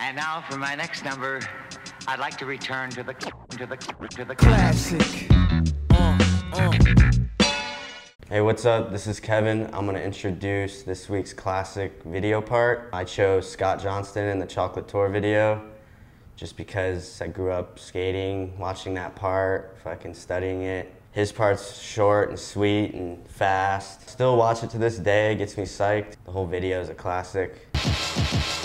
And now for my next number, I'd like to return to the classic. Hey, what's up? This is Kevin. I'm gonna introduce this week's classic video part. I chose Scott Johnston in the Chocolate Tour video just because I grew up skating, watching that part, fucking studying it. His part's short and sweet and fast. Still watch it to this day, gets me psyched. The whole video is a classic.